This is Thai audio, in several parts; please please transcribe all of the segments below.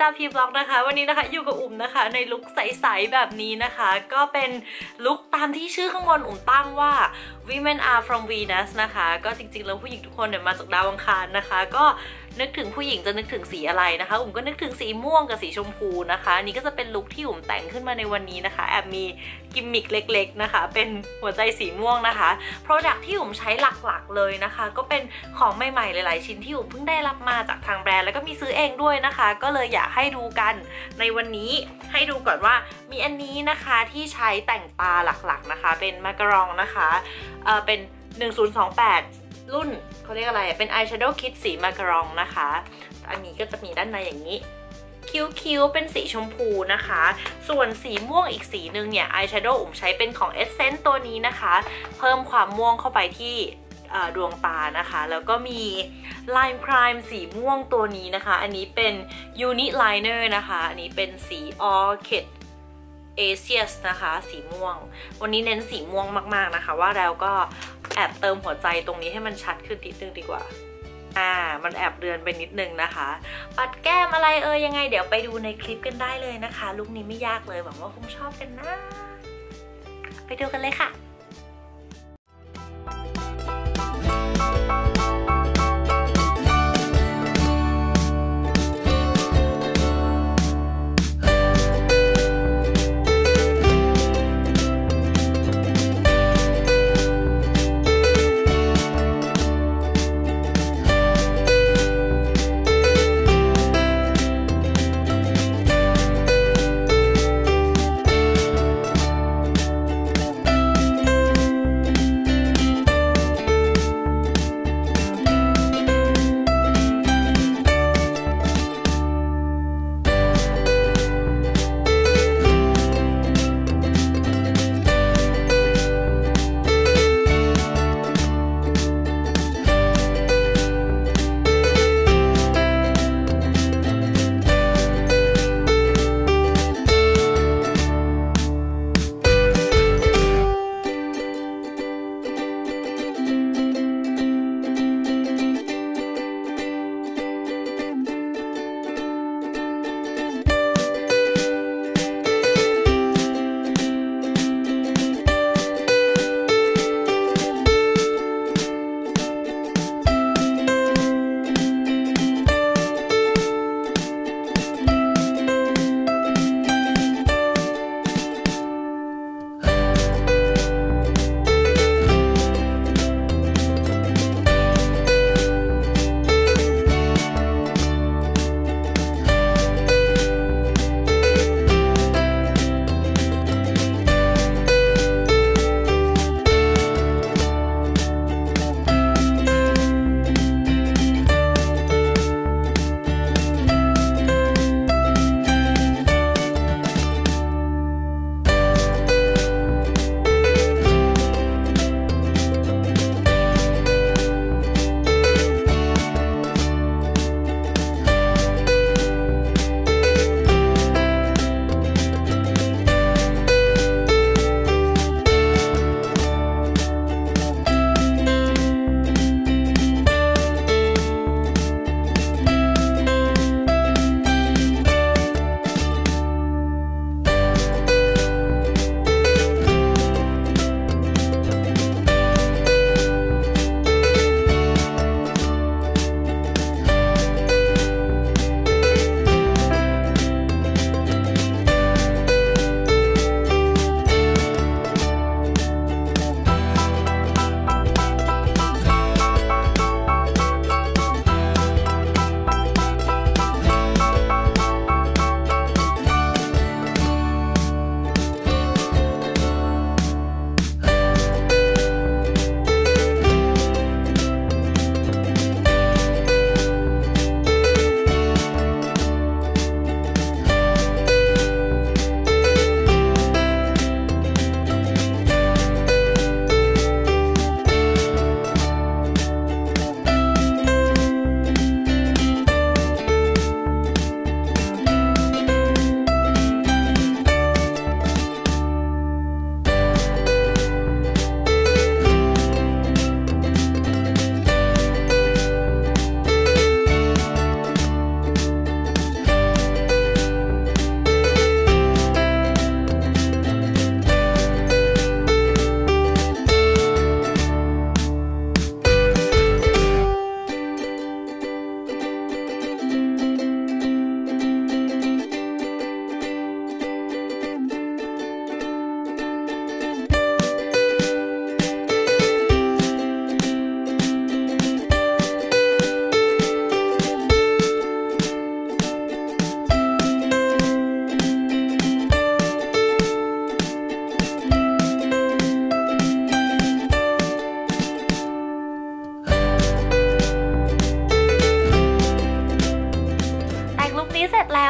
ตาพีบล็อกนะคะวันนี้นะคะอยู่กับอุ่มนะคะในลุคใสๆแบบนี้นะคะก็เป็นลุคตามที่ชื่อข้างบนอุ่มตั้งว่า Women are from Venus นะคะก็จริงๆแล้วผู้หญิงทุกคนเนี่ยมาจากดาวอังคารนะคะก็นึกถึงผู้หญิงจะนึกถึงสีอะไรนะคะอุ่มก็นึกถึงสีม่วงกับสีชมพูนะคะนี่ก็จะเป็นลุคที่อุ่มแต่งขึ้นมาในวันนี้นะคะแอบมีกิมมิคเล็กๆนะคะเป็นหัวใจสีม่วงนะคะ Product ที่อุ่มใช้หลักๆเลยนะคะก็เป็นของใหม่ๆหลายๆชิ้นที่อุ่มเพิ่งได้รับมาจากทางแบรนด์แล้วก็มีซื้อเองด้วยนะคะก็เลยอยากให้ดูกันในวันนี้ให้ดูก่อนว่ามีอันนี้นะคะที่ใช้แต่งตาหลักๆนะคะเป็นมาการองนะคะเป็น1028รุ่นเขาเรียกอะไรเป็น Eyeshadow Kit สีมาการองนะคะอันนี้ก็จะมีด้านในอย่างนี้คิ้วเป็นสีชมพูนะคะส่วนสีม่วงอีกสีนึงเนี่ยอายแชโดว์อุ่มใช้เป็นของ Essence ตัวนี้นะคะเพิ่มความม่วงเข้าไปที่ดวงตานะคะแล้วก็มี Line Prime สีม่วงตัวนี้นะคะอันนี้เป็น Uni Liner นะคะอันนี้เป็นสี Orchid Asius นะคะสีม่วงวันนี้เน้นสีม่วงมากๆนะคะว่าแล้วก็แอบเติมหัวใจตรงนี้ให้มันชัดขึ้นนิดนึงดีกว่ามันแอบเดือนไปนิดนึงนะคะปัดแก้มอะไรยังไงเดี๋ยวไปดูในคลิปกันได้เลยนะคะลุคนี้ไม่ยากเลยหวังว่าคงชอบกันนะไปดูกันเลยค่ะ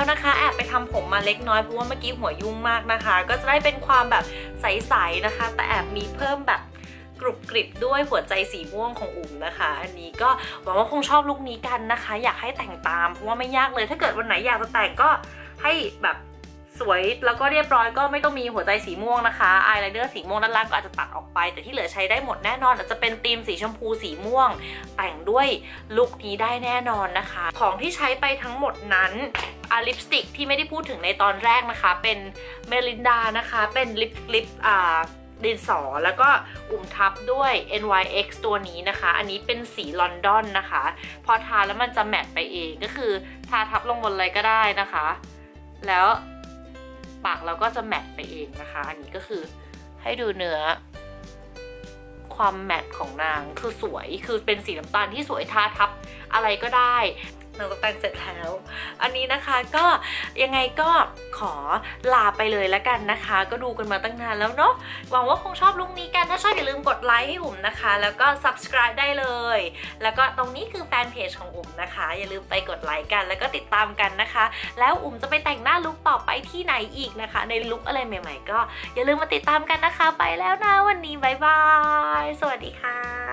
นะคะแอบไปทำผมมาเล็กน้อยเพราะว่าเมื่อกี้หัวยุ่งมากนะคะก็จะได้เป็นความแบบใสๆนะคะแต่แอบมีเพิ่มแบบกรุบกริบด้วยหัวใจสีม่วงของอุ๋มนะคะอันนี้ก็หวังว่าคงชอบลุคนี้กันนะคะอยากให้แต่งตามเพราะว่าไม่ยากเลยถ้าเกิดวันไหนอยากจะแต่งก็ให้แบบสวยแล้วก็เรียบร้อยก็ไม่ต้องมีหัวใจสีม่วงนะคะอายไลเนอร์สีม่วงด้านล่างก็อาจจะตัดออกไปแต่ที่เหลือใช้ได้หมดแน่นอนอาจจะเป็นธีมสีชมพูสีม่วงแต่งด้วยลุคนี้ได้แน่นอนนะคะของที่ใช้ไปทั้งหมดนั้นลิปสติกที่ไม่ได้พูดถึงในตอนแรกนะคะเป็นเมลินดานะคะเป็นลิปดินสอแล้วก็อุ่มทับด้วย NYX ตัวนี้นะคะอันนี้เป็นสีลอนดอนนะคะพอทาแล้วมันจะแมตต์ไปเองก็คือทาทับลงบนอะไรก็ได้นะคะแล้วปากเราก็จะแมตต์ไปเองนะคะอันนี้ก็คือให้ดูเนื้อความแมตต์ของนางคือสวยคือเป็นสีน้ำตาลที่สวยทาทับอะไรก็ได้นางตกแต่งเสร็จแล้วอันนี้นะคะก็ยังไงก็ขอลาไปเลยแล้วกันนะคะก็ดูกันมาตั้งนานแล้วเนาะหวังว่าคงชอบลุคนี้กันถ้าชอบอย่าลืมกดไลค์ให้อุ๋มนะคะแล้วก็ subscribe ได้เลยแล้วก็ตรงนี้คือแฟนเพจของอุ๋มนะคะอย่าลืมไปกดไลค์กันแล้วก็ติดตามกันนะคะแล้วอุ๋มจะไปแต่งหน้าลุคต่อไปที่ไหนอีกนะคะในลุคอะไรใหม่ๆก็อย่าลืมมาติดตามกันนะคะไปแล้วนะวันนี้บ๊ายบายสวัสดีค่ะ